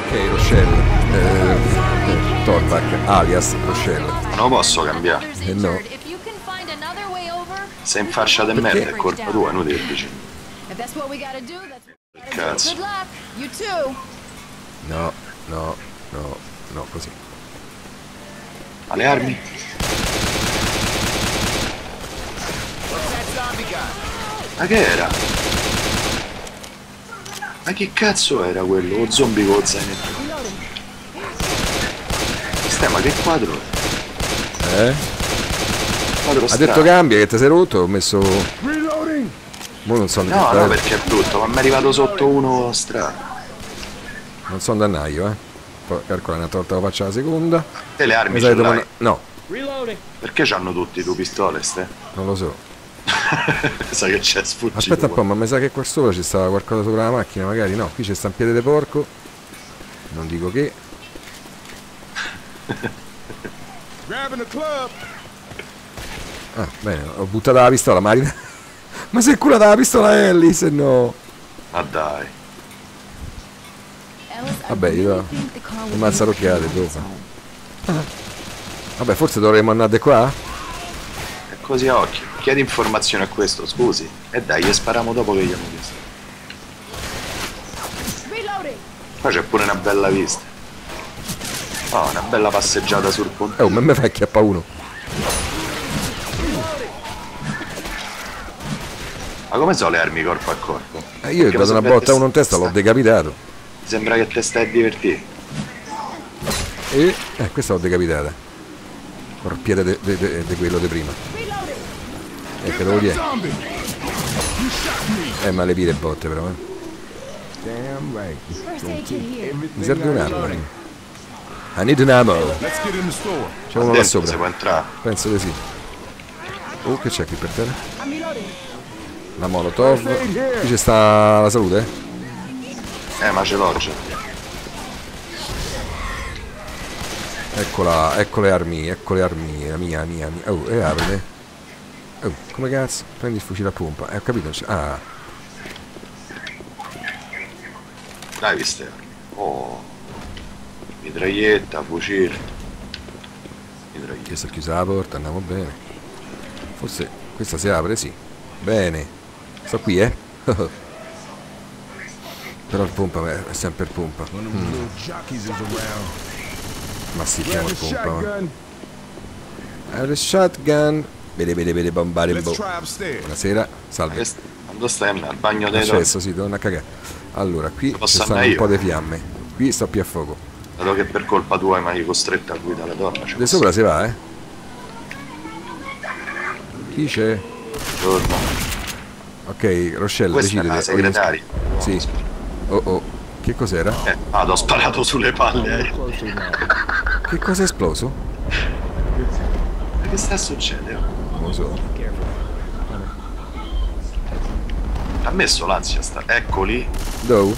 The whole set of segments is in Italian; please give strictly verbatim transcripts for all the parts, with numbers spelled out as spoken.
Ok, Rochelle. Eh, Torpak, alias Rochelle. Non lo posso cambiare. Eh no. Sei in fascia di merda, è colpa tua, inutile che dici. Che cazzo. No, no, no, no, così. Ma le armi? Ma che era? Ma che cazzo era quello? O zombie con lo zainetto? Stai, ma che quadro è? Eh? Quadro Ha strano. detto cambia che ti sei rotto, ho messo... Mo non so No, no, perché è brutto, ma mi è arrivato sotto uno strano. Non so un dannaio, eh. Poi calcola una torta la faccia la seconda. Te le armi Mi ce sai l'hai? dove- No, Perché c'hanno tutti due pistole, ste? non lo so. Sai che c'è sfuggito. Aspetta un po', ma mi sa che qua sopra ci stava qualcosa sopra la macchina, magari no. Qui c'è sta un piede di porco. Non dico che. Ah, bene, ho buttato la pistola, ma... ma se curata la pistola Ellie, se no... Ma dai. Vabbè, io... ammazza rocchiate, dopo. Vabbè, forse dovremmo andare di qua? È così a occhio. Chiedi informazioni a questo, scusi. E dai, gli spariamo dopo che gli hanno visto. Qua c'è pure una bella vista. Oh, una bella passeggiata sul ponte. Oh, ma me fai chiappa uno. Ma come sono le armi corpo a corpo? Eh, io gli ho dato una botta a uno in testa, l'ho decapitato. Mi sembra che te stai a divertire. E... eh, questa l'ho decapitata. Col piede di quello di prima. E che devo dire? Eh, ma le pire botte però, eh. Mi serve un'arma. I need an ammo. C'è uno là sopra. Si può entrare. Penso di sì. Oh, che c'è qui per terra? La molotov. Qui c'è sta la salute? Eh, ma ce l'ho già. Eccola, ecco le armi, ecco le armi, la mia, mia, mia. Oh, e aprile. Oh, come cazzo? Prendi il fucile a pompa. Eh, ho capito. Ah. Dai, viste. Oh. Mitraglietta, fucile. Mitraglietta. Questa è chiusa la porta, andiamo bene. Forse questa si apre, sì. Bene. Sto qui, eh. Però il pompa è sempre il pompa. Mm. Ma sì, chiamo il pompa. Ma. The shotgun. Vede, vede, vede, bombare in bo. Buonasera, salve. Quando stai al bagno dei Accesso, sì, torna a cagare. Allora, qui ci stanno un io. po' di fiamme. Qui sto più a fuoco. Dato che per colpa tua mi hai costretto a guidare la donna. Di sopra si va, eh? Chi c'è? Buongiorno. Ok, Rochelle, Questa decidete. è la segretaria. Sì. Oh oh, che cos'era? Eh, ah, t'ho sparato sulle palle, eh. Che cosa è esploso? Ma che sta succedendo? Non lo so. Ha messo l'ansia sta. Eccoli. Dove?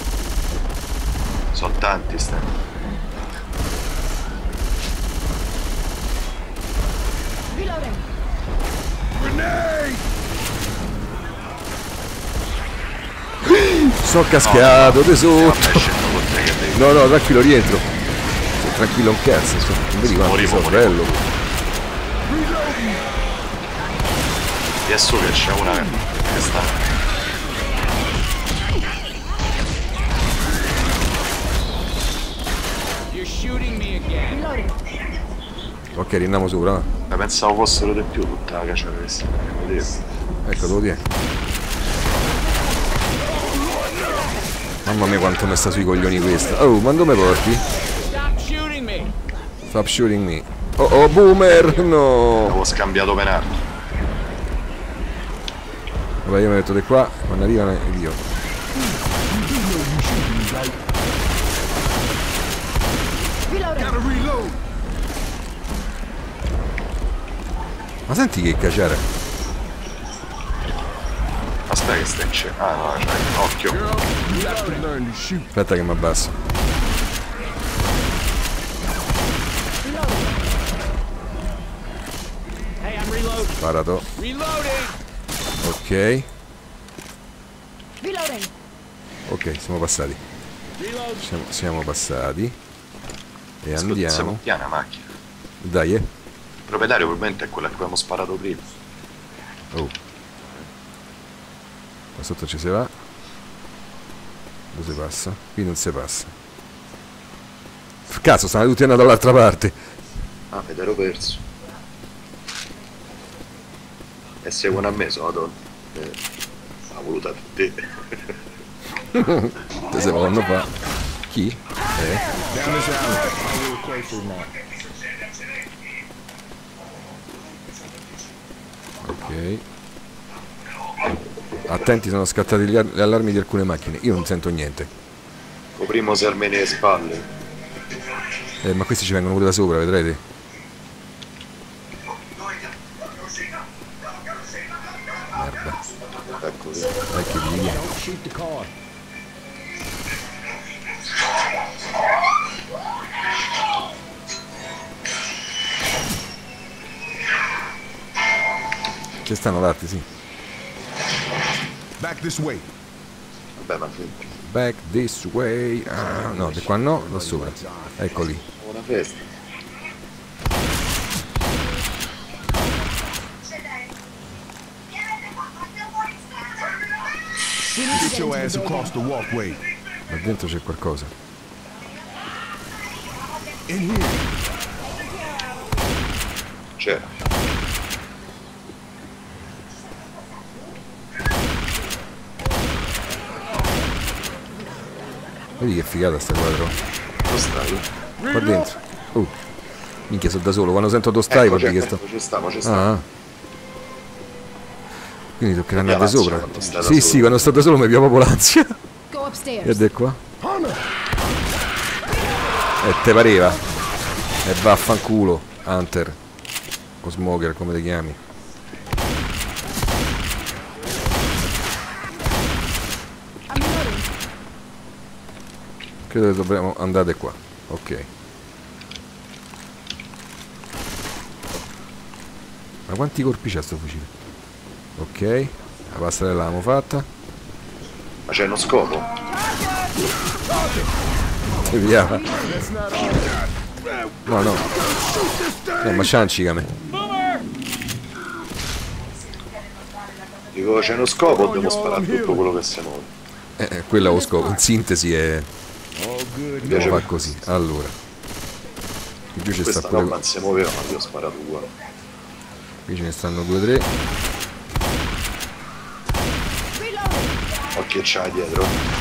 Sono tanti sta. Sono cascato, di sotto. No, no, tranquillo, rientro. Sono tranquillo un cazzo. Sto... non vedi quanto sono bello. Adesso che c'è una che sta. Ok, rinniamo sopra. Ma pensavo fossero di più tutta la caccia questa. Ecco, devo dire. Mamma mia quanto mi sta sui coglioni questa. Oh, ma dove porti? Stop shooting me. Oh oh, boomer, no. Avevo scambiato penardo. Vabbè, io mi metto di qua, quando arrivano io. Ma senti che cacciare? Aspetta che sta in cielo. Ah no, c'hai occhio. Aspetta che mi abbasso. Sparato. Ok. Ok, siamo passati. Siamo, siamo passati. E andiamo. Siamo piana macchina. Dai, eh. Il proprietario probabilmente è quella a cui abbiamo sparato prima. Oh. Qua sotto ci si va. Dove si passa? Qui non si passa. Cazzo, stanno tutti andando dall'altra parte. Ah, ed ero perso. E seguono a me, sono donne. Eh, ha voluto a te. Te se vanno fa. Chi? Eh. Ok. Attenti, sono scattati gli, gli allarmi di alcune macchine. Io non sento niente. Coprimo se almeno le spalle. Eh, ma questi ci vengono pure da sopra, vedrete? Merda. Ecco qui. Ecco di lì. Ci stanno d'arte, sì. Back this way. Vabbè, ma Back this way. Ah, no, di qua no, da sopra. Eccoli. una festa. Get your ass across the walkway. Là dentro c'è qualcosa. In here. C'era. Vedi che figata sta quadro. Dove stai? Qua dentro. Oh. Minchia, sono da solo. Quando sento dove stai, Ecco, vuol dire che ecco, sto. ci stiamo, ci stiamo. Ah. Quindi toccherà andare da l'ansia sopra. quando stai da Sì, solo. sì, quando sto da solo mi piove proprio l'ansia. Go upstairs. Ed è qua. E te pareva. E vaffanculo, Hunter. O Smoker, come ti chiami. I'm reloading. Credo che dovremmo andare qua. Ok. Ma quanti colpi c'ha sto fucile? Ok. La passerella l'abbiamo fatta. Ma c'è uno scopo? E via. No, no. No, ma sciancicame. Dico, c'è uno scopo o dobbiamo sparare tutto quello che si muove? Eh, eh, quello è lo scopo. In sintesi è. Mi Dobbiamo piace fare così. Allora. Qui giù ci sta questa pure. roba non si muoveva, ma io ho sparato uguale. Qui ce ne stanno due o tre. Occhio c'ha dietro.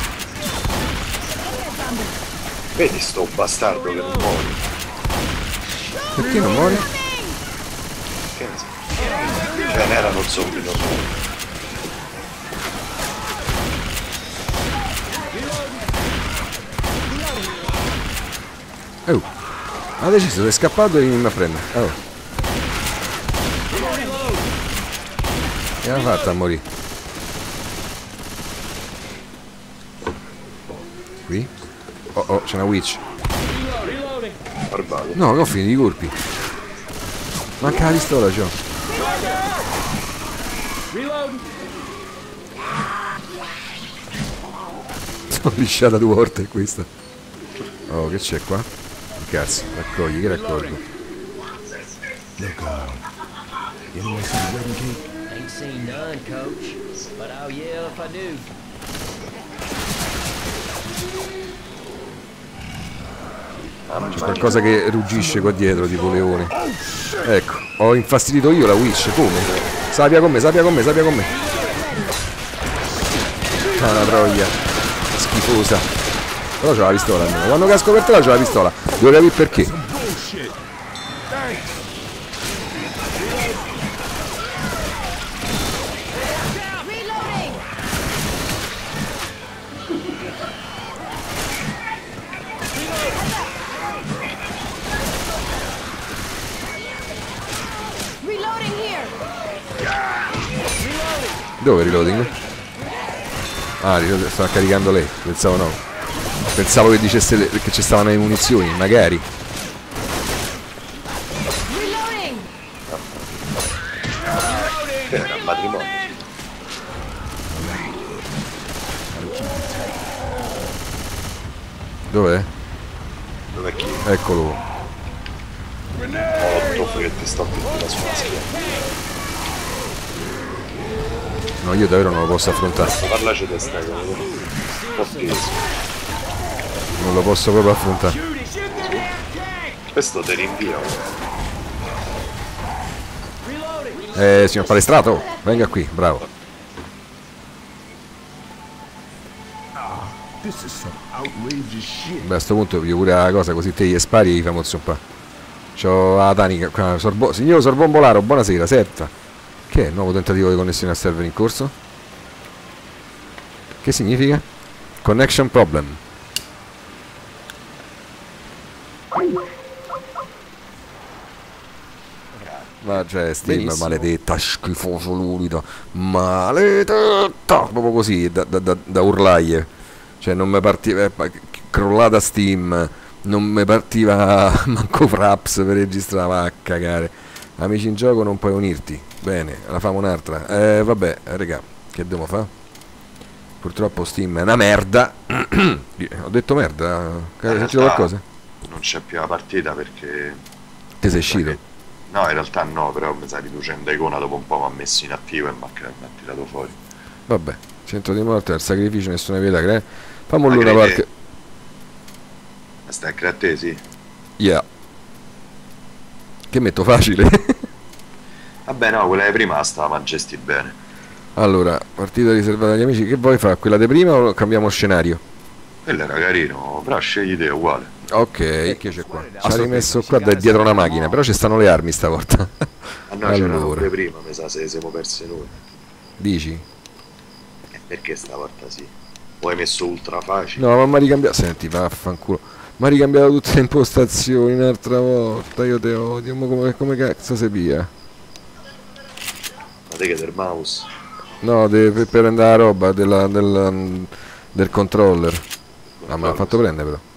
Vedi sto bastardo che non muore. Perché non muore? Che ne so. Cioè, non erano zombie normali. Oh. Ha deciso, è scappato e mi prende. Oh. E l'ha fatta a morire. Qui? Oh oh, c'è una witch. Barbato. No, non ho finito i colpi. Manca la pistola, c'ho. Sono lisciata due volte questa. Oh, che c'è qua? Cazzo, raccogli, che raccolgo? Look, uh, you know what's the wedding cake? Ain't seen none, coach, but I'll yell if I do. C'è qualcosa che ruggisce qua dietro, tipo leone. Ecco, ho infastidito io la witch, come? Sappia con me, sappia con me, sappia con me. Ah, la troia. Schifosa. Però c'ho la pistola almeno. Quando casco per terra c'ho la pistola. Devo capire perché. Bullshit. Thanks. Reloading. Reloading here. Dove reloading? Ah, reloading, stava caricando lei. Pensavo no. Pensavo che dicesse le- che ci stavano le munizioni, magari. Reloading. Che era un matrimonio. Dov'è? Dov'è chi? Eccolo. Molotov che ti sta mettendo sulla schiena. No, io davvero non lo posso affrontare. Parlaci di sta cosa. Un po' peso. Non lo posso proprio affrontare. Questo te rinvia. Eh, signor Palestrato, venga qui, bravo. This is some outrageous shit. Beh, a sto punto più pure la cosa, così te gli spari e gli fai mozzo un po'. C'ho la tanica qua, sorbo, signor Sorbombolaro, buonasera, setta. Che è il nuovo tentativo di connessione al server in corso? Che significa? Connection problem. Ma c'è Steam, maledetta, schifoso l'unico, maledetta, proprio così, da, da, da, da urlaie. Cioè non mi partiva, eh, crollata Steam, non mi partiva manco Fraps per registrare, a cagare. Amici in gioco non puoi unirti. Bene, la famo un'altra. Eh vabbè, raga, che dobbiamo fare? Purtroppo Steam è una merda. Ho detto merda? Hai sentito qualcosa? Non c'è più la partita perché... Ti sei uscito? No, in realtà no, però mi sa riducendo icona dopo un po' mi ha messo in attivo e mi ha tirato fuori. Vabbè, cento di morte, al sacrificio nessuna pietà, cre... Fammo l'una parte. Ma stai a credere, sì? Yeah. Che metto facile? Vabbè no, quella di prima stava, ma gesti bene. Allora, partita riservata agli amici, che vuoi fare? Quella di prima o cambiamo scenario? Quello era carino, però scegli te uguale. Ok, che c'è qua? Ci ha rimesso qua da dietro una macchina, però ci stanno le armi stavolta. Ah no, c'erano pure prima, mi sa, se siamo persi noi. Dici? E perché stavolta sì? O hai messo ultra facile? No, ma mi ha ricambiato. Senti, vaffanculo. Mi ha ricambiato tutte le impostazioni un'altra volta. Io te odio. Ma come, come cazzo si via? Ma te che del mouse? No, de, per, per andare la roba della, della, del controller. Ah, me l'ha fatto prendere però.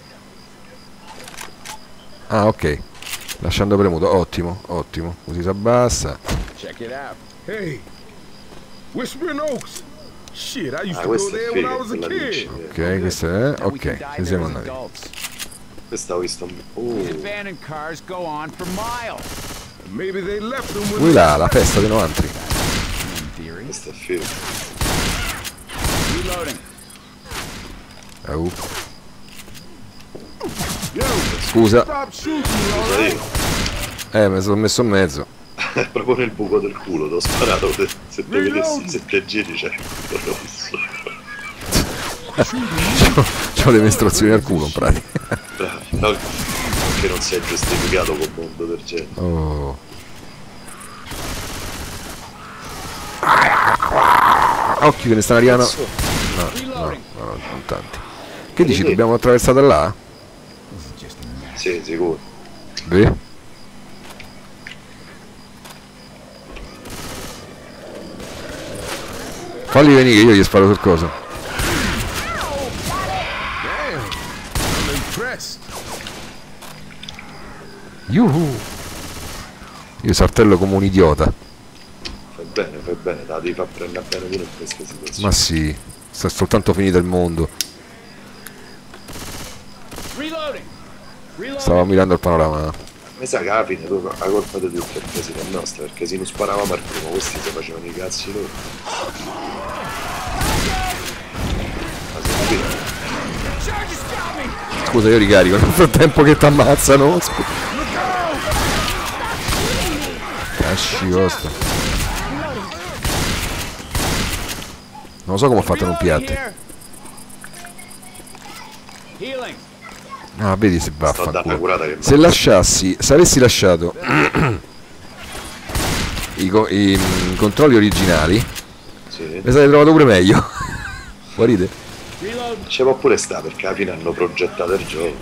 Ah, ok. Lasciando premuto. Ottimo, ottimo. Così si abbassa. Check it out. Hey, Whispering Oaks. Shit, I used Ah, to go questa è there when figa, I was a quella kid. dici. Ok, questo è. Ok, ci siamo andati. Questa ho visto un... Uh, Abandoned cars go on for miles. Maybe they left them when Qui là, la festa dei novanta. In theory. questa è figa. Reloading. Uh. Yo, Scusa. stop shooting, Scusa yo. io. Eh, mi sono messo in mezzo. Proprio nel buco del culo, ti ho sparato. Se, se te vedessi, se te giri c'è il rosso. C'ho le mestruazioni al culo in pratica. No, che non sei giustificato con un mondo del genere. Oh. Occhio che ne stanno arrivando. No, no, no, non tanti. Che dici, dobbiamo attraversare da là? Sì, sicuro. Beh. Falli venire che io gli sparo sul coso. I'm impressed. Yuhu. Io saltello come un idiota. Fai bene, fai bene, la devi far prendere bene pure in queste situazioni. Ma sì, sta soltanto finito il mondo. Reloading. Reloading. Stavo mirando il panorama. Mi sa che alla fine tu, la colpa di tutto è il casino è nostra, perché se non sparavamo al primo, questi si facevano i cazzi loro. Ma se capito? Charges got me. Scusa, io ricarico nel frattempo che ti ammazzano. Casci vostro. Non so come ho fatto a non Reloading piatte. here. Healing. Ah, vedi se Sto dando vaffanculo. curata che Se lasciassi, se avessi lasciato i, co- i mm, controlli originali, sì. mi sarei trovato pure meglio. Guarite? Reload. Ci può pure sta perché alla fine hanno progettato il gioco.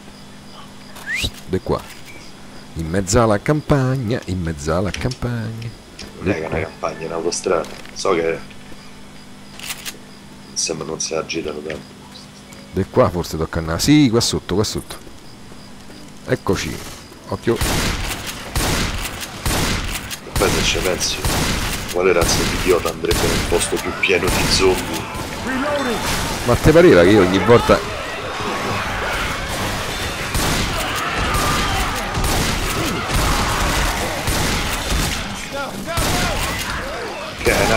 De qua. In mezzo alla campagna, in mezzo alla campagna. Non è che è una campagna in autostrada. So che sembra non si agitano tanto. De qua forse tocca andare. Sì, qua sotto, qua sotto. Eccoci. Occhio. E poi se ci pensi, quale razza di idiota andrebbe in un posto più pieno di zombie? Ma te pareva che io ogni volta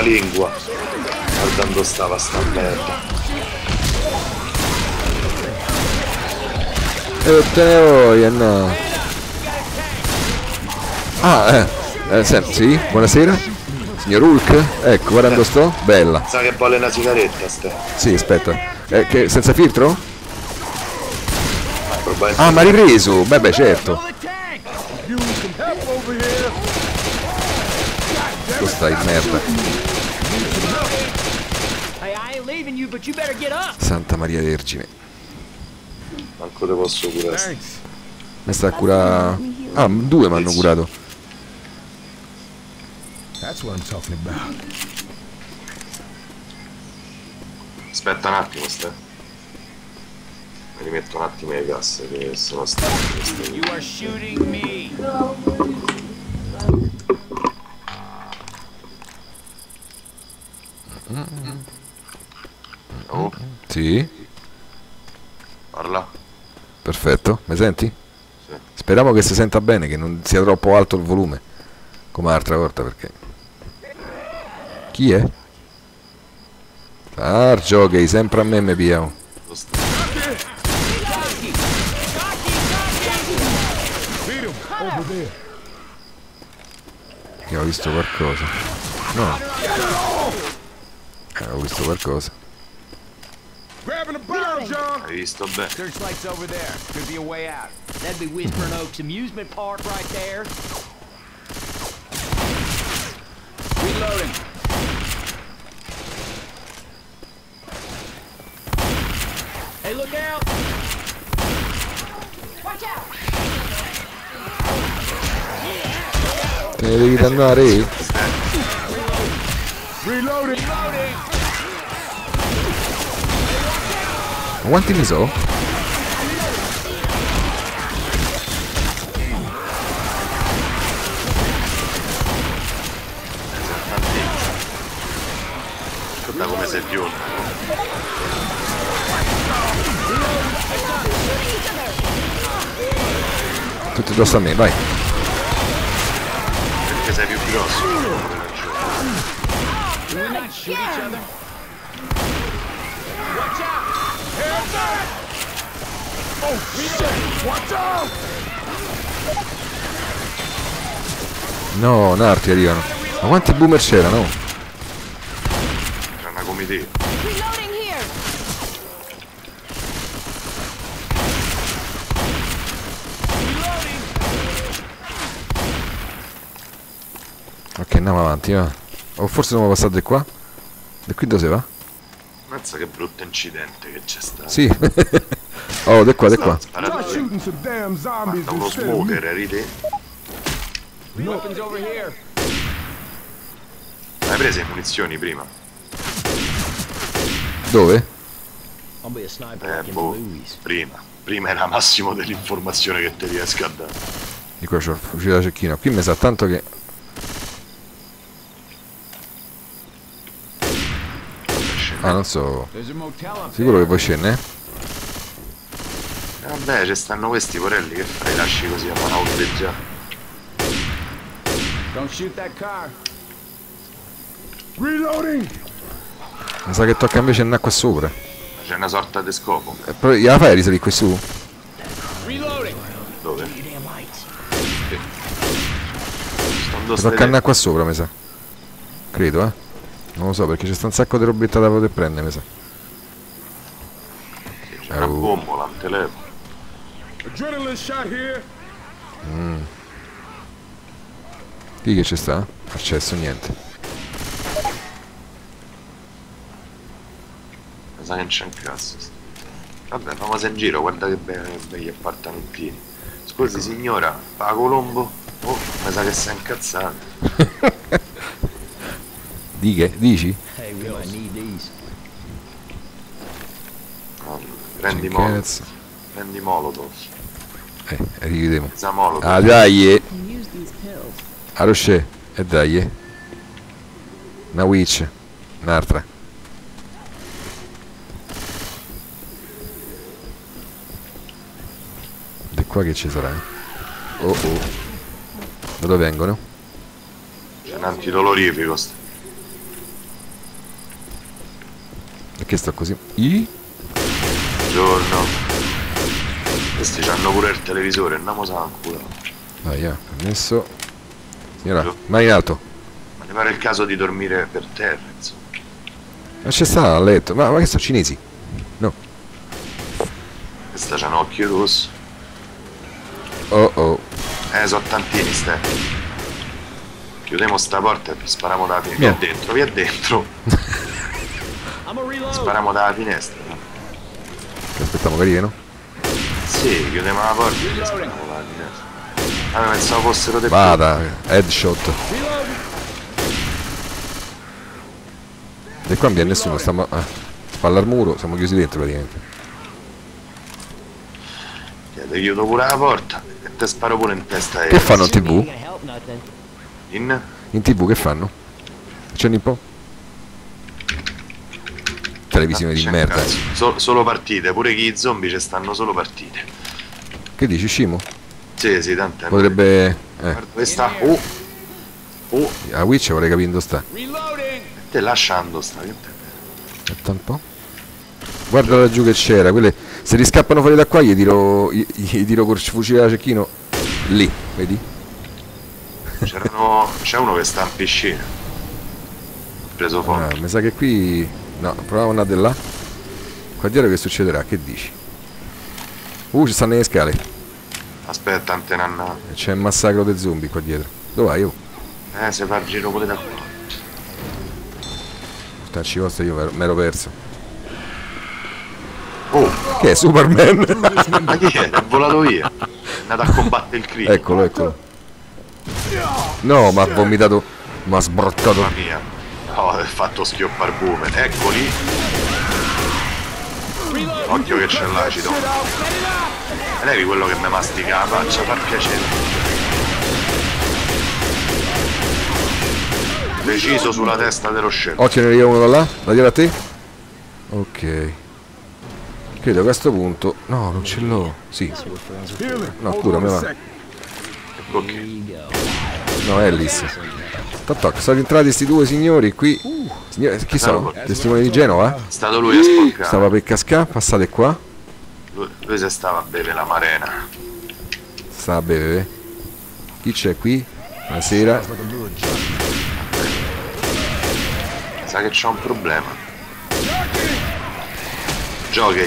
lingua guardando stava sta merda. E te ne voglio, no. Ah, eh, eh senti, sì, buonasera. Signor Hulk? Ecco, guarda dove sto. Bella. Sa che vuole una sigaretta, ste. Sì, aspetta. Eh, che, senza filtro? Probabilmente. Ah, ma hai ripreso? Beh, beh, certo. Tu stai in merda. Hey, I ain't leaving you, but you better get up. Santa Maria Vergine. Manco te posso curare. Mi sta a curare. Ah, due mi hanno curato. That's what I'm talking about. Aspetta un attimo, ste. Mi rimetto un attimo le casse che sono stanchi queste. You are shooting me. Oh, Sì, parla. perfetto. Mi senti? Sì. Speriamo che si senta bene, che non sia troppo alto il volume. Come l'altra volta, perché... Chi è? Sargio, che sempre a me mi piamo. Lo sta- Over there. Che ho visto qualcosa. No. Eh, ho visto qualcosa. Grabbing the barrel, John. Hai visto bene? Searchlight's over there. Could be a way out. That'd be Whispering Oaks Amusement Park right there. Reloading. Hey, look out! Watch out! Te ne devi andare? Reloading. Ma quanti ne so? Guarda come sei giunto. Tutti addosso a me, vai. Perché sei più grosso. Do we not shoot each other? Watch out! Oh shit! Watch out! No, narti arrivano. Ma quanti boomer c'erano? C'è una comitiva. Reloading here! Ok, andiamo avanti, va. O forse dobbiamo passare di qua? Da qui dove si va? Mazza che brutto incidente che c'è stato. Sì. Oh, di qua, di qua. Sparato Try te. shooting some damn zombies Da uno instead of me. smoker, eri te? Weapons over here. Hai preso le munizioni prima? Dove? I'll be a sniper Eh, like in the boh, movies. prima. Prima era massimo dell'informazione che ti riesco a dare. Di qua c'ho il fucile da cecchino. Qui mi sa tanto che... Ah, non so. There's a motel up Sicuro che there. poi scende, eh? Eh, vabbè, ci stanno questi porelli che fai, lasci così a manoleggiare. Don't shoot that car. Reloading. Mi sa che tocca invece andare qua sopra. C'è una sorta di scopo. Eh, però gliela fai a risalire qui su? Reloading. Dove? You damn lights. Sto Mi tocca andare qua sopra, mi sa. Credo, eh. Non lo so, perché c'è sta un sacco di robetta da poter prendere, mi sa. C'è una bombola, un telefono. Adrenaline shot here. Chi che ci sta? Accesso, niente. Mi sa che non c'è un cazzo. Vabbè, famosa in giro, guarda che be- begli appartamentini. Scusi signora, fa Colombo? Oh, mi sa che sei incazzato. Di che? Dici? Hey, we might need these. No, prendi molotov. Cazzo. Prendi molotov. Eh, rivedemo. Senza molotov. Ah, dai, eh. Can use these pills. A Rocher. E dai, eh. Una witch. Un'altra. Da qua che ci sarà? Oh oh. Da dove vengono? C'è un antidolorifico. st- Perché sto così? I? Buongiorno. Questi c'hanno pure il televisore, andiamo a culo. Vai, ah, permesso. Signora, mai in alto. Ma ne pare il caso di dormire per terra, insomma. Ma c'è sta a letto. Ma, ma che sono cinesi? No. Questa c'ha un occhio rosso. Oh oh. Eh, sono tantini, ste. Chiudiamo sta porta e spariamo dalla finestra. Via Niente. dentro, via dentro. I'm a reload. Spariamo dalla finestra. Aspettiamo che arrivino. Sì, chiudiamo la porta e spariamo dalla finestra. Ah, pensavo fossero dei Vada, headshot. E qua non viene nessuno, stiamo a spalla al muro, siamo chiusi dentro praticamente. Ti chiudo pure la porta e te sparo pure in testa. Che fanno in Ain't tv? gonna help nothing. In? In tv che fanno? Accendi un po'? Televisione di C'è merda. cazzo. So- solo partite, pure chi i zombie ci stanno solo partite. Che dici, Scimo? Sì, sì, tant'è. Potrebbe... Eh, Guarda dove sta. Oh! Oh! a Witch vorrei capire dove sta. Reloading! Te lasciando sta. Aspetta un po'. Guarda laggiù che c'era, quelle... Se riscappano fuori da qua gli tiro... gli, gli tiro col fucile da cecchino. Lì, vedi? C'erano... C'è uno che sta in piscina. Ho preso fuoco. Ah, mi sa che qui... No, proviamo a andare di là. Qua dietro che succederà? Che dici? Uh, ci stanno le scale. Aspetta, antenanna. E c'è un massacro dei zombie qua dietro. Dove vai? Oh? Eh, se fa il giro pure da qua. Portacci vostra, io mi ero perso. Oh! Che è Superman? Ma chi è? È volato via. È andato a combattere il crimine. Eccolo, eccolo. No, ma ha vomitato. Ma ha sbrottato. Mamma mia. Oh, è fatto schioppar boomer. Eccoli. Occhio che c'è l'acido. Levi quello che mi mastica la faccia, fa piacere. Preciso sulla testa dello scemo. Occhio, ne arriva uno da là. Da dietro a te. Ok. Credo che a questo punto. No, non ce l'ho. Sì. No, cura, me va. Ecco che. Here you go. No, Ellis. Toc toc, sono entrati sti due signori qui. Signori, chi sono? Testimoni di Genova? È stato lui a sporcare. Stava per cascare, passate qua. Lui, lui si stava a bere la marena. Sta a bere. Chi c'è qui? Buonasera. Sa che c'ho un problema. Giochi.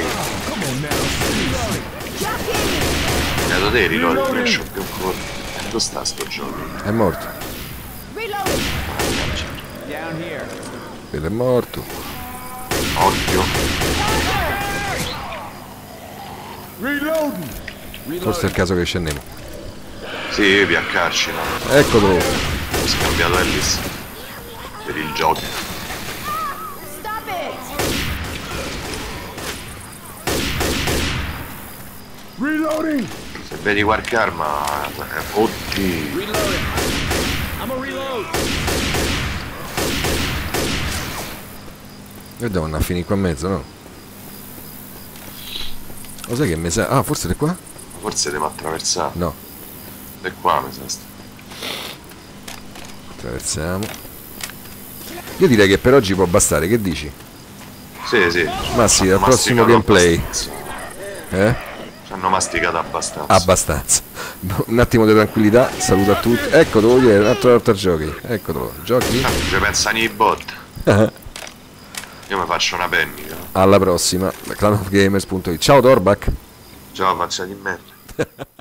Dato te ricordi, non c'ho più ancora. Dove sta sto gioco? È morto. Reloading. Down here. Quello è morto. Occhio. Reloading! Forse è il caso che scendiamo. Sì, piaccarci, no? Eccolo. Ho scambiato Ellis per il gioco. Stop it. Reloading! Se vedi qualche arma, eh, oddio. Reloading! I'm a reload! Io devo andare a finire qua in mezzo, no? Lo sai che mi sa... Ah, forse è qua? Forse devo attraversare. No. E qua mi sa sta. Attraversiamo. Io direi che per oggi può bastare, che dici? Sì, sì. Ma sì, Ci al hanno prossimo masticato gameplay. abbastanza. Eh? Ci hanno masticato abbastanza. Abbastanza. Un attimo di tranquillità, saluto a tutti. Ecco, devo dire, un altro altro giochi. Eccolo, giochi. Ah, ci pensano i bot. Io mi faccio una pennica. Alla prossima, da clan of gamers punto it. Ciao Dorbach. Ciao, faccia di merda.